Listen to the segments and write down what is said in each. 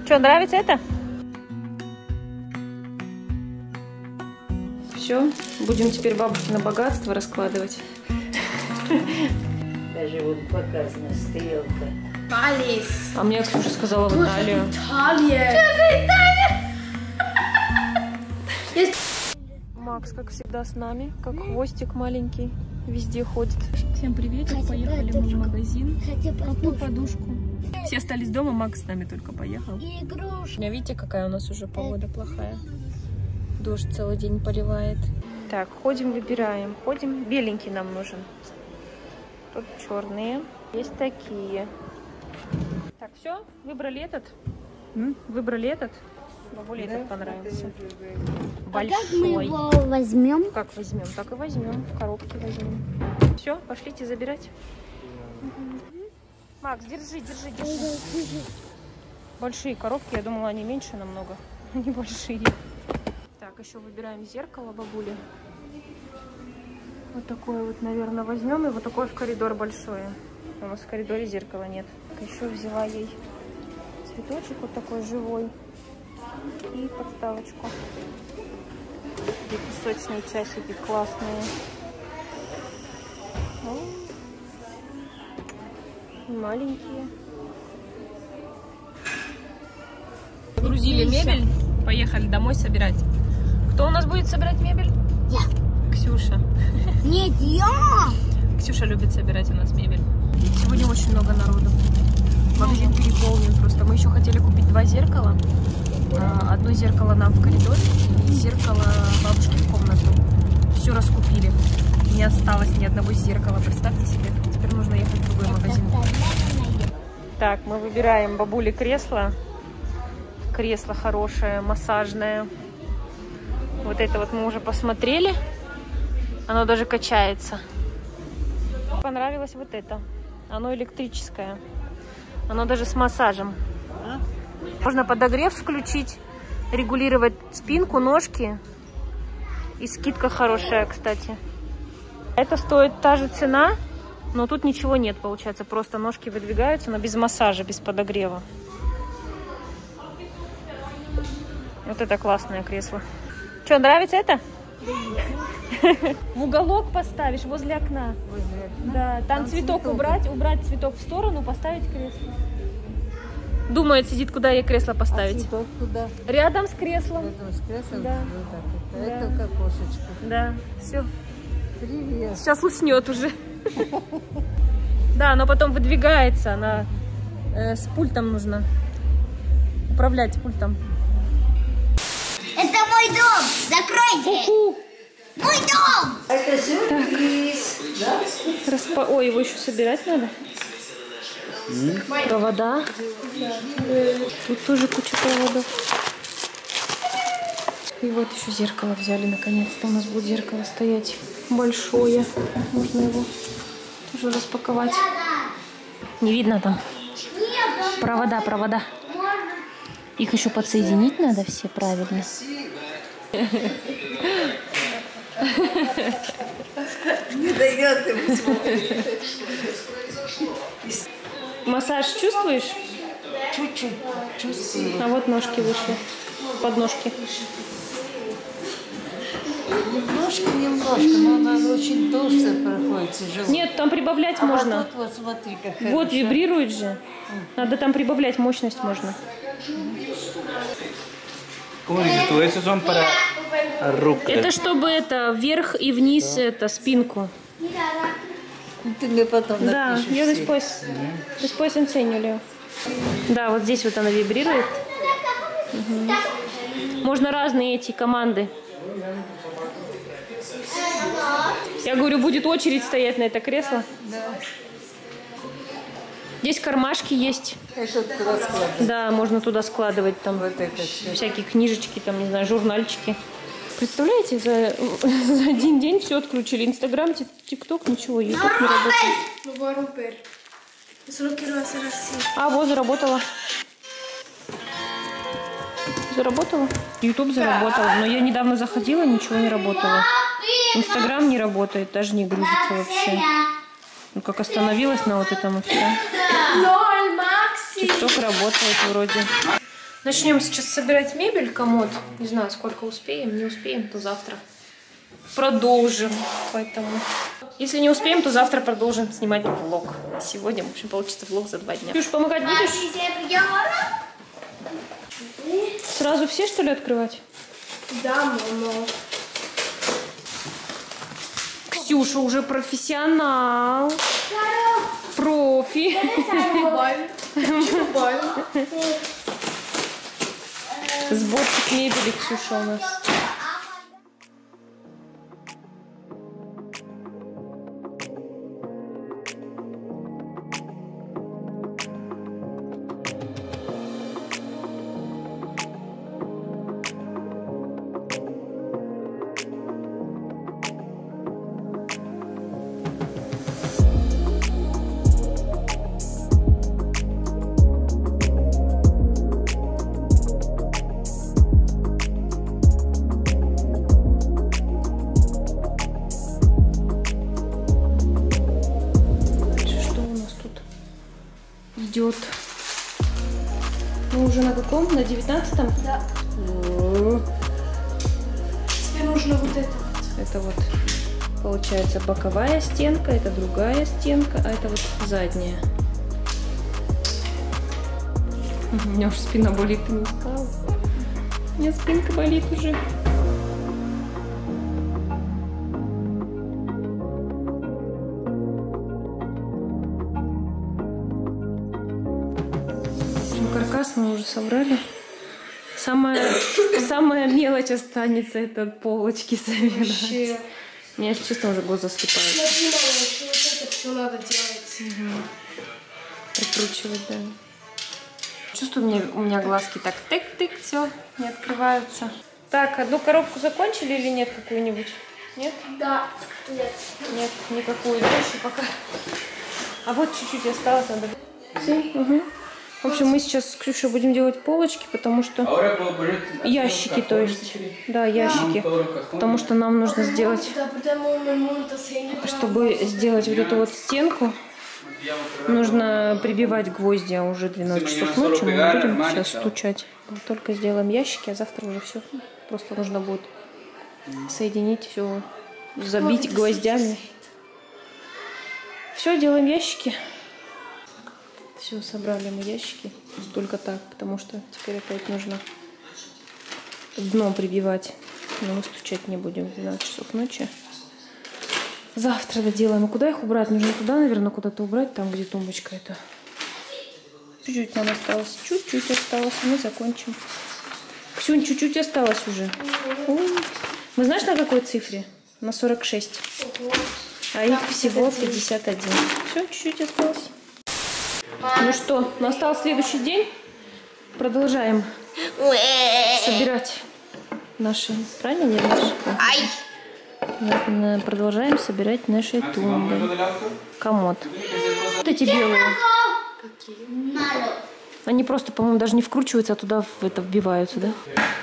Что, нравится это? Все, будем теперь бабушкино богатство раскладывать. Даже вот показана стрелка. Палис. А мне Ксюша сказала в Италию. Италия. Макс, как всегда, с нами, как хвостик маленький, везде ходит. Всем приветик, поехали мы в магазин. Какую подушку? Все остались дома, Макс с нами только поехал. Видите, какая у нас уже погода плохая. Дождь целый день поливает. Так, ходим, выбираем. Ходим, беленький нам нужен. Тут черные. Есть такие. Так, все, выбрали этот. Выбрали этот. Бабуле этот понравился. Большой. А как мы его возьмем? Как возьмем, так и возьмем. В коробке возьмем. Все, пошлите забирать. Макс, держи. Большие коробки, я думала, они меньше намного. Они большие. Так, еще выбираем зеркало бабули. Вот такое вот, наверное, возьмем. И вот такое в коридор большое. У нас в коридоре зеркала нет. Еще взяла ей цветочек вот такой живой. И подставочку. Такие песочные часики классные. Маленькие. Загрузили мебель. Поехали домой собирать. Кто у нас будет собирать мебель? Я. Ксюша. Нет, я. Ксюша любит собирать у нас мебель. Сегодня очень много народу. Магазин переполнен просто. Мы еще хотели купить 2 зеркала. Одно зеркало нам в коридор и зеркало бабушке в комнату. Все раскупили. Не осталось ни одного зеркала. Представьте себе. Теперь нужно ехать в другой магазин. Так, мы выбираем бабуле кресло. Кресло хорошее, массажное. Вот это вот мы уже посмотрели. Оно даже качается. Понравилось вот это. Оно электрическое. Оно даже с массажем. Можно подогрев включить, регулировать спинку, ножки. И скидка хорошая, кстати. Это стоит та же цена, но тут ничего нет, получается. Просто ножки выдвигаются, но без массажа, без подогрева. Вот это классное кресло. Что, нравится это? В уголок поставишь, возле окна. Да, там цветок убрать цветок в сторону, поставить кресло. Думает, сидит, куда ей кресло поставить. А цветок куда? Рядом с креслом. Рядом с креслом? Да. Вот так вот. Да. Это к окошечку. Да, все. Привет. Сейчас уснет уже. Да, но потом выдвигается. Она с пультом нужно управлять пультом. Это мой дом. Закройте. Мой дом. Это сюрприз. Да? Ой, его еще собирать надо. Провода. Тут тоже куча проводов. И вот еще зеркало взяли наконец-то. У нас будет зеркало стоять большое. Можно его тоже распаковать. Не видно там. Провода. Их еще подсоединить надо все правильно. Не дает ему смотреть. Массаж чувствуешь? Чуть-чуть чувствую. А вот ножки вышли. Подножки. Немножко, но она очень толстая проходит, тяжело. Нет, там прибавлять можно. Вот тут вот смотри, как Вот хорошо. вибрирует же. Надо там прибавлять мощность можно. Это чтобы это вверх и вниз, да. Это спинку. Ты мне потом Да, напишешь. я después enseño. Да, вот здесь вот она вибрирует. Угу. Можно разные эти команды. Я говорю, будет очередь стоять на это кресло. Да. Здесь кармашки есть. Это туда складывать. Да, можно туда складывать там Вот это все. всякие книжечки, там, не знаю, журнальчики. Представляете, за один день все отключили. Инстаграм, ТикТок, ничего, Ютуб не работает. А, вот заработала. Заработала? Ютуб заработала. Но я недавно заходила, ничего не работало. Инстаграм не работает, даже не грузится вообще. Ну как остановилась на вот этом и все. ТикТок работает вроде. Начнем сейчас собирать мебель, комод. Не знаю, сколько успеем. Не успеем, то завтра продолжим. Поэтому, если не успеем, то завтра продолжим снимать влог. Сегодня, в общем, получится влог за 2 дня. Ксюш, помогать будешь? Сразу все, что ли, открывать? Да, мама. Ксюша уже профессионал. Профи. Сборщик мебели Ксюша у нас. Идет. Мы уже на каком? На 19-м? Да. Теперь нужно вот это вот. Это вот получается боковая стенка, это другая стенка, а это вот задняя. У меня уже спина болит, ты не сказала? У меня спинка болит уже. Каркас мы уже собрали. Самая мелочь останется, это полочки собирать. Вообще. У меня, если честно, уже глаза слепают. Смотри, мама, еще вот это все надо делать. Прикручивать, да. Чувствую, у меня глазки так тык-тык, все, не открываются. Так, одну коробку закончили или нет какую-нибудь? Нет? Да. Нет. Нет, никакую дальше пока. А вот чуть-чуть осталось, надо... Угу. В общем, мы сейчас с Ксюшей будем делать полочки, потому что... Ящики, то есть. Да, ящики. Потому что нам нужно сделать... Чтобы сделать вот эту вот стенку, нужно прибивать гвозди, а уже 12 часов ночи. Мы не будем сейчас стучать. Только сделаем ящики, а завтра уже все. Просто нужно будет соединить все, забить гвоздями. Все, делаем ящики. Все, собрали мы ящики. Только так, потому что теперь опять нужно дном прибивать. Но мы стучать не будем в 12 часов ночи. Завтра доделаем. А куда их убрать? Нужно туда, наверное, куда-то убрать, там, где тумбочка эта. Чуть-чуть нам осталось. Чуть-чуть осталось. Мы закончим. Ксюнь, чуть-чуть осталось уже. Мы знаешь, на какой цифре? На 46. А их всего 51. Все, чуть-чуть осталось. Ну что, настал следующий день. Продолжаем собирать наши... Правильно, не наши? Продолжаем собирать наши тумбы. Комод. Вот эти белые. Они просто, по-моему, даже не вкручиваются, а туда в это вбиваются, да?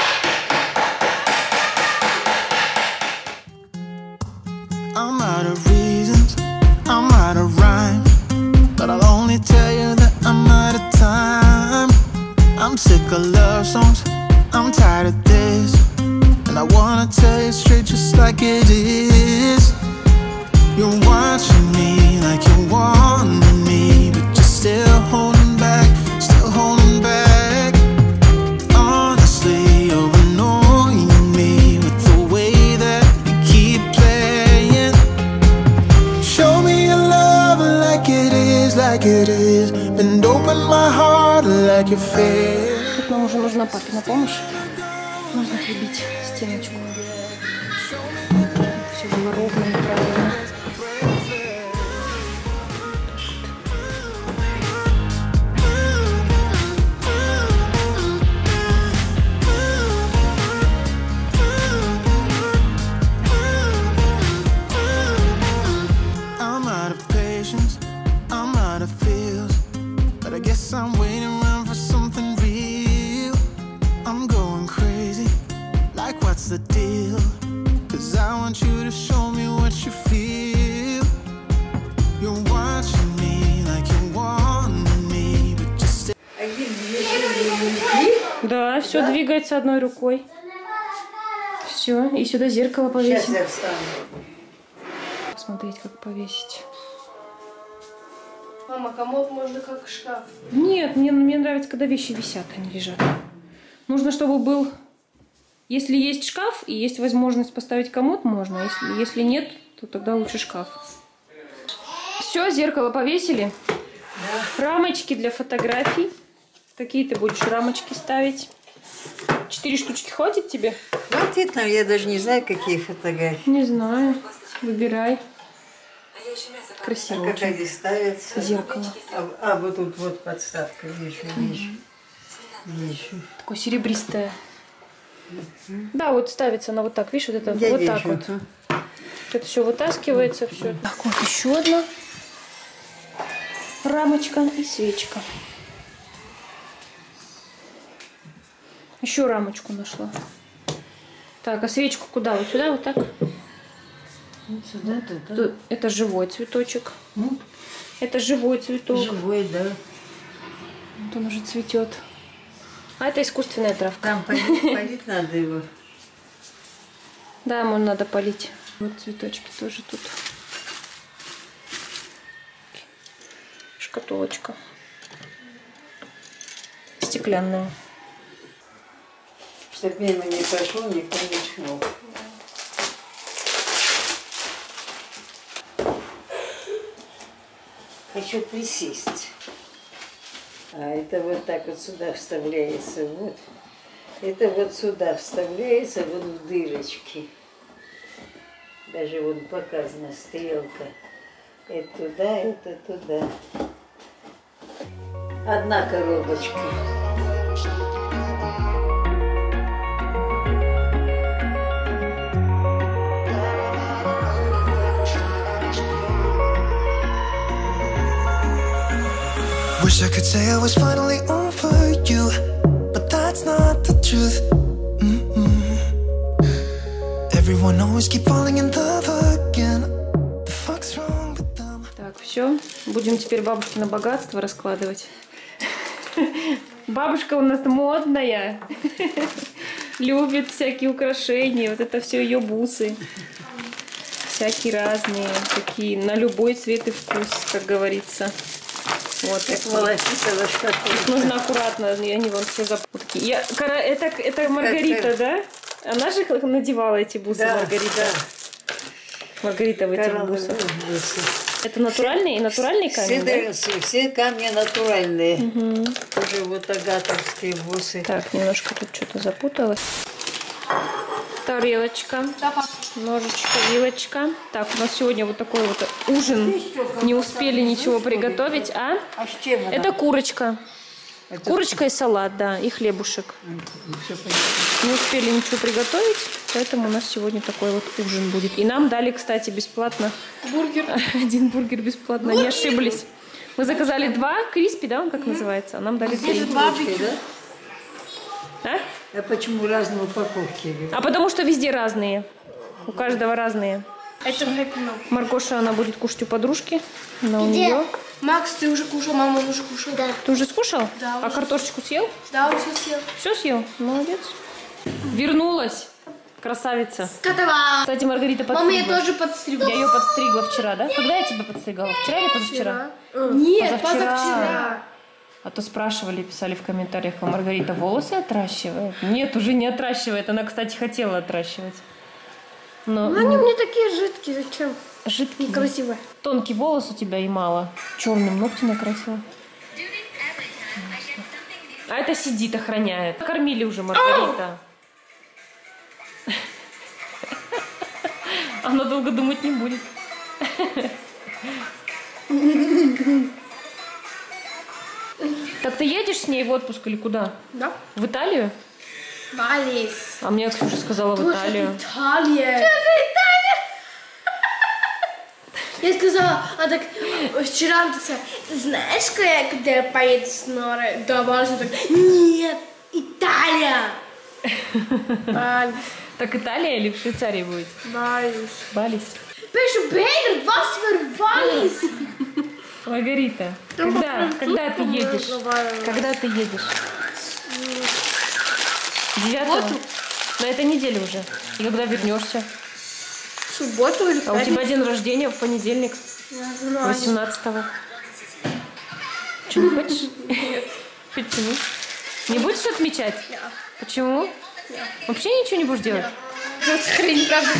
I'm out of reasons, I'm out of rhyme, but I'll only tell you that I'm out of time. I'm sick of love songs, I'm tired of this, and I wanna tell you straight just like it is. You're watching me like you want me, but you're still holding back, still holding back. Honestly, you're annoying me with the way that you keep playing. Show me your love like it is, and open my heart like your face. Тут нам уже нужна папина помощь. Нужно прибить стеночку. Все было ровно и правильно. I'm waiting around for something real. I'm going crazy, like what's the deal? Cause I want you to show me what you feel. You're watching me like you want me, but just Да, все двигается одной рукой. Все, и сюда зеркало повесить. Сейчас я встану. Посмотреть, как повесить. Мама, комод можно как шкаф. Нет, мне нравится, когда вещи висят, а не лежат. Нужно, чтобы был... Если есть шкаф и есть возможность поставить комод, можно. Если нет, то тогда лучше шкаф. Все, зеркало повесили. Да. Рамочки для фотографий. Какие ты будешь рамочки ставить? 4 штучки хватит тебе? Хватит нам, я даже не знаю, какие фотографии. Не знаю. Выбирай. Красиво. А как они ставятся? Зеркало. Вот тут вот подставка. Вижу. Такое серебристое. Да, вот ставится она вот так. Видишь, вот это Я вот вижу. так вот. Это все вытаскивается. Все. Так, вот еще одна рамочка и свечка. Еще рамочку нашла. Так, а свечку куда? Вот сюда, вот так? Сюда, туда. Это живой цветочек. Это живой цветок. Живой, да. Вот он уже цветет. А это искусственная травка. Там полить надо его. Да, ему надо полить. Вот цветочки тоже тут. Шкатулочка. Стеклянная. Чтоб мимо не пошел, никто не чмок. Хочу присесть. А это вот так вот сюда вставляется. Вот. Это вот сюда вставляется, вот в дырочки. Даже вот показана стрелка. Это туда, это туда. Одна коробочка. Wish I could say I was finally over you, but that's not the truth. Everyone always keep falling in love again. The fuck's wrong with them? Так, все. Будем теперь бабушкино богатство раскладывать. Бабушка у нас модная. Любит всякие украшения. Вот это все ее бусы. Всякие разные. Такие на любой цвет и вкус, как говорится. Вот такие. Нужно аккуратно, они вон все запутки. Это Маргарита, да? Она же надевала эти бусы, да, Маргарита. Да. Маргарита в этих бусах. Это натуральные камни, да? Все камни натуральные. Угу. Тоже вот агатовские бусы. Так, немножко тут что-то запуталось. Тарелочка, ножичка, вилочка. Так, у нас сегодня вот такой вот ужин. Не успели ничего приготовить, а? А с чем она? Это курочка. Курочка и салат, да, и хлебушек. Не успели ничего приготовить, поэтому у нас сегодня такой вот ужин будет. И нам дали, кстати, бесплатно. Бургер. Один бургер бесплатно, не ошиблись. Мы заказали 2, криспи, да, он как называется? А нам дали 3. А? А почему разные упаковки? А потому что везде разные. У каждого разные. Это Маргоша, она будет кушать у подружки. Она у нее. Макс, ты уже кушал, мама уже кушала. Да. Ты уже скушал? Да. А картошечку съел? Да, уже съел. Все съел? Молодец. Вернулась. Красавица. Котова. Кстати, Маргарита подстригла. Мама, я тоже подстригла. Я ее подстригла вчера, да? Когда я тебя подстригала? Вчера или позавчера? Нет, позавчера. А то спрашивали, писали в комментариях, а Маргарита волосы отращивает? Нет, уже не отращивает. Она, кстати, хотела отращивать. Но они мне такие жидкие, зачем? Жидкие. Некрасивые. Тонкий волос у тебя и мало. Черным ногти накрасила. А это сидит, охраняет. Кормили уже Маргарита. Она долго думать не будет. Так ты едешь с ней в отпуск или куда? Да. В Италию? Валис. А мне Ксюша сказала в Италию. Италия. Что за Италия? Я сказала, а так вчера она сказала, знаешь, когда я поеду с Норой? Да, Валис, так, нет, Италия. Так Италия или в Швейцарии будет? Валис. Валис. Пишу, Бейдер, was für Валис? Маргарита, когда ты едешь? Когда ты едешь? 9-го? На этой неделе уже. И когда вернешься? В субботу или в А у тебя пятницу? день рождения в понедельник, Я знаю. 18-го. Что, не хочешь? Нет. Почему? Не будешь отмечать? Нет. Почему? Нет. Вообще ничего не будешь делать? Вот хрень, правда.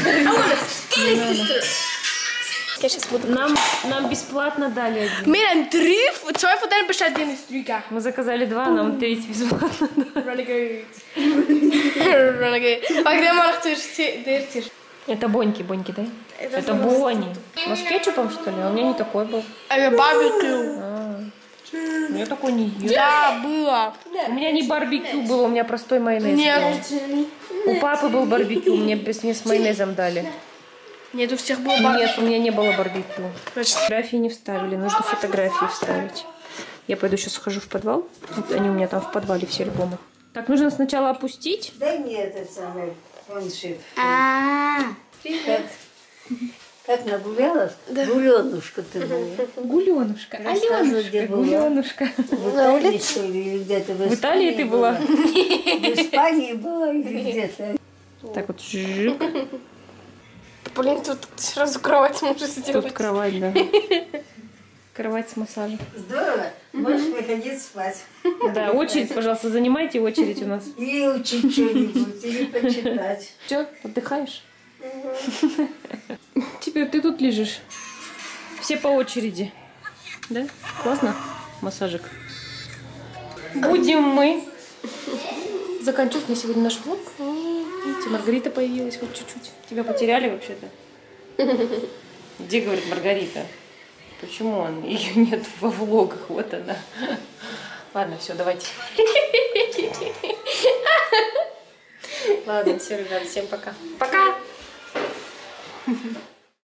Я сейчас буду. Нам бесплатно дали один. Meer dan 3, 2 van hen bestaat in de struika. Мы заказали 2, нам 3 бесплатно. Renegade. Renegade. А где малых дыртишь? Это боньки, да? Это бони. У вас с кетчупом, что ли? А у меня не такой был. А я барбекю. У меня такой не ел. Да, было. У меня не барбекю было, у меня простой майонез. Нет. У папы был барбекю, мне с майонезом дали. Нет, у всех было барбекю. Нет, у меня не было барбекю. Значит, Фотографии не вставили, нужно фотографии вставить. Я пойду сейчас схожу в подвал. Вот они у меня там в подвале все альбомы. Так, нужно сначала опустить. Да нет, это самый фоншип. Как нагулялась? Да. Гуленушка ты была. Гуленушка, Рассказывай, где была. Гуленушка. В Италии, что ли, или где-то в В Италии ты была? В Испании была или где-то? Так вот, жик. блин, тут сразу кровать можешь сделать. Тут кровать, да. Кровать с массажем. Здорово. Можешь приходить спать. Да, очередь, пожалуйста, занимайте очередь у нас. Или учить что-нибудь, или почитать. Все, отдыхаешь? Теперь ты тут лежишь. Все по очереди. Да? Классно? Массажик. Будем мы заканчивать на сегодня наш влог. Видите, Маргарита появилась хоть чуть-чуть. Тебя потеряли вообще-то. Где, говорит, Маргарита? Почему ее нет во влогах? Вот она. Ладно, все, давайте. Ладно, все, ребят, всем пока. Пока.